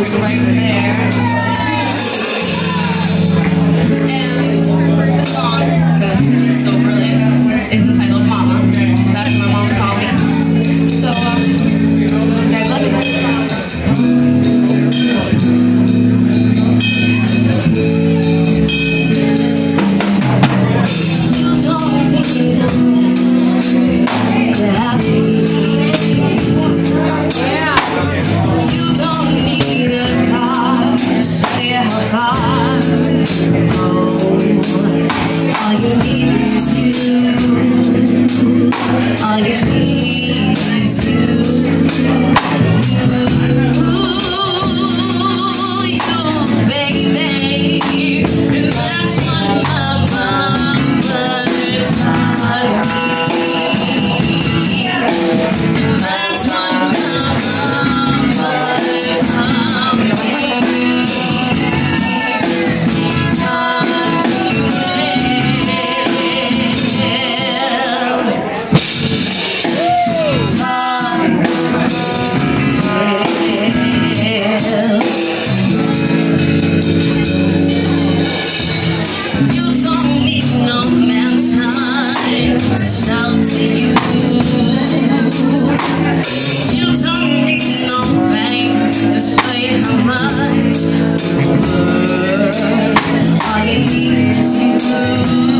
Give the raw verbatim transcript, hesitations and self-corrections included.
is right there. And the song, because it's so brilliant, is entitled Momma. That's what my mom taught me. So, um, you guys love it. You don't need a man to have me. You don't need a car to say how far you go. All you need is you. All you need is you. You, you, baby. And that's what my mama taught me. And that's what my mama taught me. She taught me all you need is you.